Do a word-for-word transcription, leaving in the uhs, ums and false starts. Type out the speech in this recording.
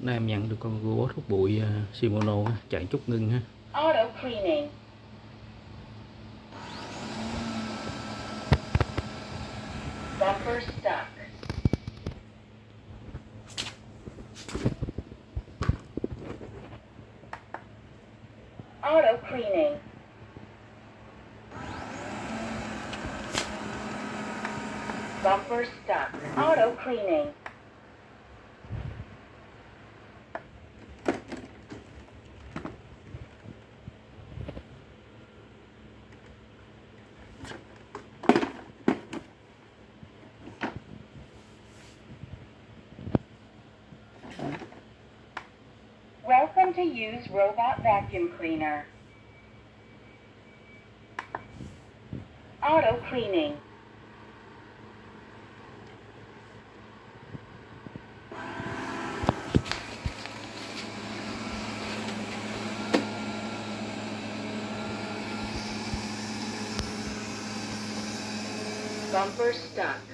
Nay em nhận được con robot hút bụi uh, shimono uh, chạy chút ngưng ha. Auto cleaning. Bumper stuck. Auto cleaning. Bumper stuck. Auto cleaning. Welcome to use robot vacuum cleaner. Auto cleaning. Bumper stuck.